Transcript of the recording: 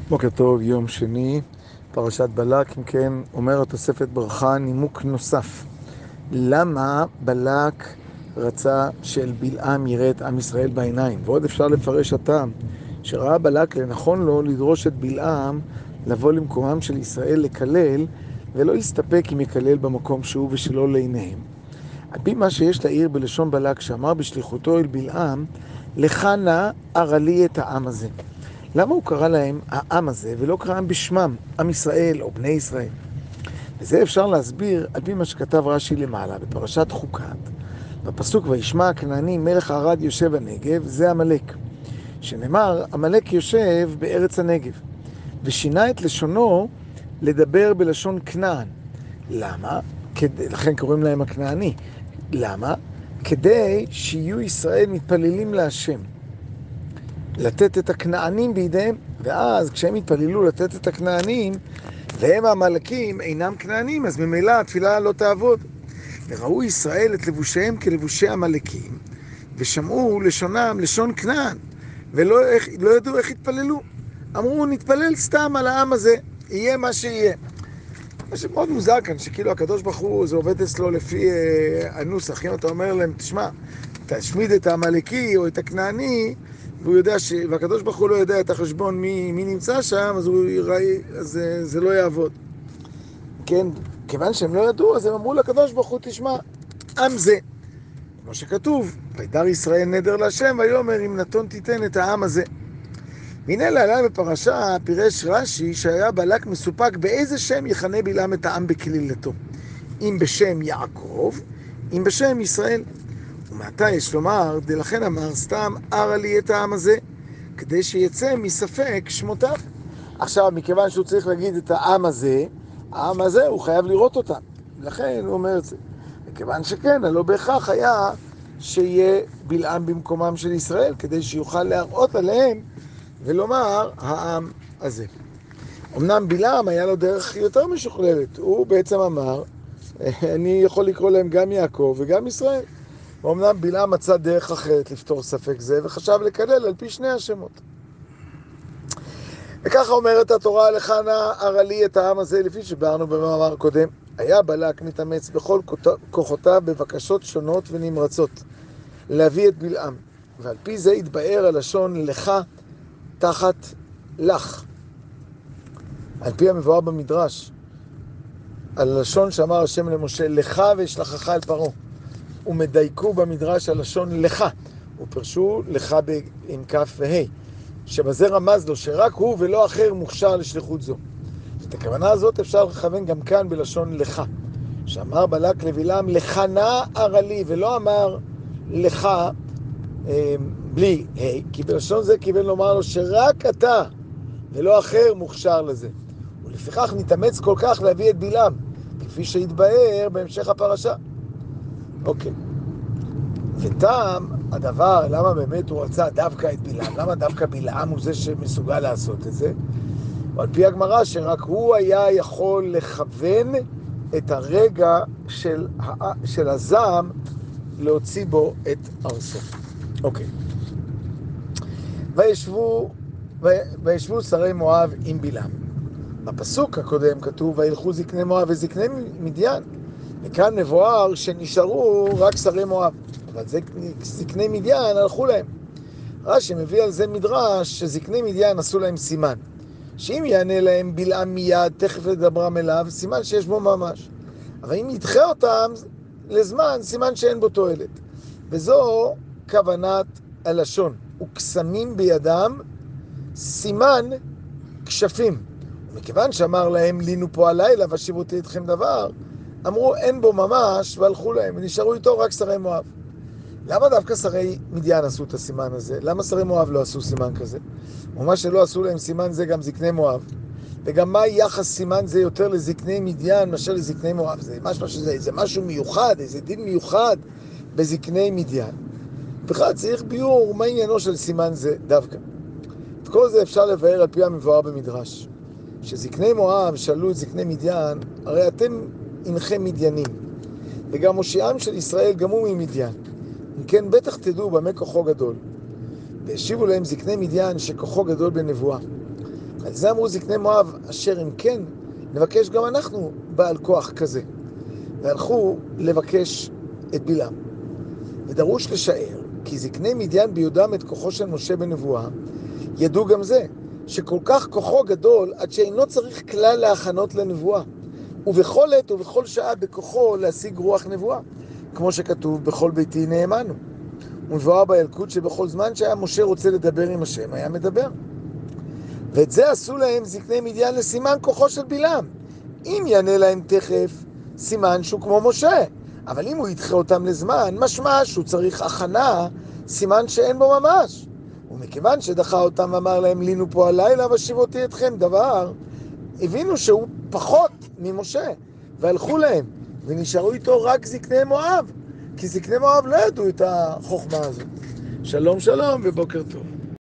בוקר טוב, יום שני, פרשת בלק. אם כן, אומר התוספת ברכה, נימוק נוסף. למה בלק רצה של בלעם יראה את עם ישראל בעיניים? ועוד אפשר לפרש הטעם, שראה בלק לנכון לו לדרוש את בלעם לבוא למקומם של ישראל לקלל, ולא יסתפק אם יקלל במקום שהוא ושלא לעיניהם. על פי מה שיש לעיר בלשון בלק, שאמר בשליחותו אל בלעם, לך נא ארע לי את העם הזה. למה הוא קרא להם העם הזה ולא קראם בשמם, עם ישראל או בני ישראל? וזה אפשר להסביר על פי מה שכתב רש"י למעלה בפרשת חוקת. בפסוק וישמע הכנעני מלך ערד יושב הנגב, זה עמלק. שנאמר, עמלק יושב בארץ הנגב. ושינה את לשונו לדבר בלשון כנען. למה? לכן קוראים להם הכנעני. למה? כדי שיהיו ישראל מתפללים להשם. לתת את הכנענים בידיהם, ואז כשהם התפללו לתת את הכנענים, והם המלאקים אינם כנענים, אז ממילא התפילה לא תעבוד. וראו ישראל את לבושיהם כלבושי המלאקים, ושמעו לשונם לשון כנען, ולא ידעו איך התפללו. אמרו, נתפלל סתם על העם הזה, יהיה מה שיהיה. מה שמאוד מוזר כאן, שכאילו הקדוש ברוך הוא, זה עובד אצלו לפי הנוסח. אם אתה אומר להם, תשמע, תשמיד את המלאקי או את הכנעני, והוא יודע והקדוש ברוך הוא לא יודע את החשבון מי נמצא שם, אז זה לא יעבוד. כן, כיוון שהם לא ידעו, אז הם אמרו לקדוש ברוך הוא, תשמע, עם זה. כמו שכתוב, וידר ישראל נדר להשם, ויאמר אם נתון תיתן את העם הזה. והנה להלן בפרשה פירש רש"י שהיה בלק מסופק באיזה שם יכנה בלעם את העם בקלילתו. אם בשם יעקב, אם בשם ישראל. ומעתה יש לומר, דלכן אמר סתם ארע לי את העם הזה, כדי שיצא מספק שמותיו. עכשיו, מכיוון שהוא צריך להגיד את העם הזה הוא חייב לראות אותם. לכן הוא אומר את זה. מכיוון שכן, הלא בהכרח היה שיהיה בלעם במקומם של ישראל, כדי שיוכל להראות עליהם ולומר העם הזה. אמנם בלעם היה לו דרך יותר משוכללת. הוא בעצם אמר, אני יכול לקרוא להם גם יעקב וגם ישראל. ואומנם בלעם מצא דרך אחרת לפתור ספק זה, וחשב לקלל על פי שני השמות. וככה אומרת התורה, לך נא ארע לי את העם הזה, לפי שבארנו במאמר קודם. היה בלק מתאמץ בכל כוחותיו בבקשות שונות ונמרצות להביא את בלעם. ועל פי זה התבאר הלשון לך תחת לך. על פי המבואר במדרש, הלשון שאמר השם למשה, לך ואשלחך אל פרעה. ומדייקו במדרש הלשון לך, ופרשו לך עם כף והי, שבזה רמז לו שרק הוא ולא אחר מוכשר לשליחות זו. את הכוונה הזאת אפשר לכוון גם כאן בלשון לך, שאמר בלק לבלעם, לך נא ארע לי, ולא אמר לך בלי הי, כי בלשון זה כיוון לומר לו שרק אתה ולא אחר מוכשר לזה. ולפיכך נתאמץ כל כך להביא את בלעם, כפי שהתבאר בהמשך הפרשה. אוקיי. וטעם הדבר, למה באמת הוא רצה דווקא את בלעם? למה דווקא בלעם הוא זה שמסוגל לעשות את זה? ועל פי הגמרא שרק הוא היה יכול לכוון את הרגע של הזעם להוציא בו את ארסו. אוקיי. וישבו שרי מואב עם בלעם. בפסוק הקודם כתוב, וילכו זקני מואב וזקני מדיין. וכאן מבואר שנשארו רק שרי מואב, אבל זקני מדיין הלכו להם. רש"י מביא על זה מדרש שזקני מדיין עשו להם סימן, שאם יענה להם בלעם מיד תכף לדברם אליו, סימן שיש בו ממש. אבל אם ידחה אותם לזמן, סימן שאין בו תועלת. וזו כוונת הלשון, וקסמים בידם סימן כשפים. ומכיוון שאמר להם לינו פה הלילה ושיבותי אתכם דבר, אמרו אין בו ממש והלכו להם, ונשארו איתו רק שרי מואב. למה דווקא שרי מדיין עשו את הסימן הזה? למה שרי מואב לא עשו סימן כזה? ומה שלא עשו להם סימן זה גם זקני מואב. וגם מה יחס סימן זה יותר לזקני מדיין מאשר לזקני מואב? זה משהו מיוחד, איזה דין מיוחד בזקני מדיין. בכלל צריך ביור מה עניינו של סימן זה דווקא. את כל זה אפשר לבאר על פי המבואר במדרש. שזקני מואב שאלו את זקני מדיין, הרי אתם אינכם מדיינים, וגם מושיעם של ישראל גם הוא ממדיין. אם כן, בטח תדעו במה כוחו גדול. והשיבו להם זקני מדיין שכוחו גדול בנבואה. על זה אמרו זקני מואב, אשר אם כן, נבקש גם אנחנו בעל כוח כזה. והלכו לבקש את בלעם. ודרוש לשער, כי זקני מדיין ביודעם את כוחו של משה בנבואה, ידעו גם זה, שכל כך כוחו גדול, עד שאינו צריך כלל להכנות לנבואה. ובכל עת ובכל שעה בכוחו להשיג רוח נבואה, כמו שכתוב, בכל ביתי נאמנו. ומבואר בילקוט שבכל זמן שהיה משה רוצה לדבר עם השם, היה מדבר. ואת זה עשו להם זקני מדיין לסימן כוחו של בלעם. אם יענה להם תכף, סימן שהוא כמו משה. אבל אם הוא ידחה אותם לזמן, משמע שהוא צריך הכנה, סימן שאין בו ממש. ומכיוון שדחה אותם ואמר להם, לינו פה הלילה ושיבותי אתכם דבר, הבינו שהוא פחות ממשה, והלכו להם, ונשארו איתו רק זקני מואב, כי זקני מואב לא ידעו את החוכמה הזאת. שלום שלום ובוקר טוב.